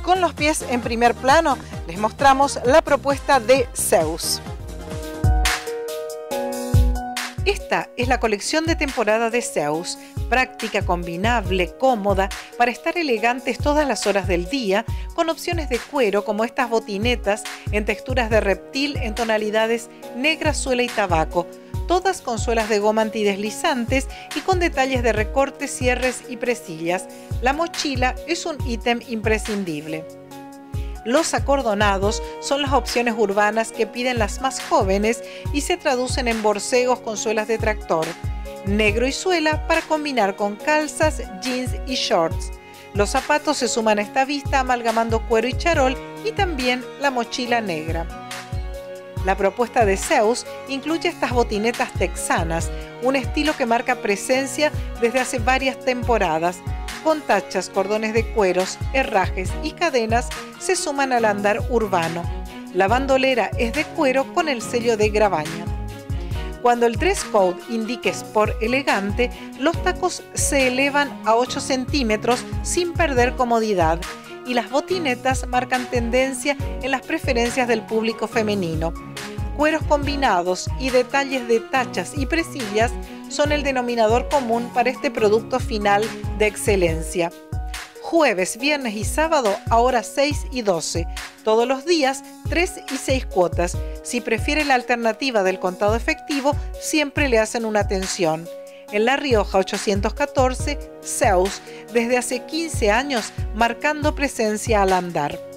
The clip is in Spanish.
Con los pies en primer plano, les mostramos la propuesta de Zeus. Esta es la colección de temporada de Zeus, práctica, combinable, cómoda, para estar elegantes todas las horas del día, con opciones de cuero como estas botinetas en texturas de reptil en tonalidades negra, suela y tabaco, todas con suelas de goma antideslizantes y con detalles de recortes, cierres y presillas. La mochila es un ítem imprescindible. Los acordonados son las opciones urbanas que piden las más jóvenes y se traducen en borcegos con suelas de tractor, negro y suela para combinar con calzas, jeans y shorts. Los zapatos se suman a esta vista amalgamando cuero y charol y también la mochila negra. La propuesta de Zeus incluye estas botinetas texanas, un estilo que marca presencia desde hace varias temporadas. Con tachas, cordones de cueros, herrajes y cadenas se suman al andar urbano. La bandolera es de cuero con el sello de Grabaña. Cuando el dress code indique sport elegante, los tacos se elevan a 8 centímetros sin perder comodidad y las botinetas marcan tendencia en las preferencias del público femenino. Cueros combinados y detalles de tachas y presillas son el denominador común para este producto final de excelencia. Jueves, viernes y sábado a horas 6 y 12. Todos los días 3 y 6 cuotas. Si prefiere la alternativa del contado efectivo, siempre le hacen una atención. En La Rioja 814, Zeus, desde hace 15 años marcando presencia al andar.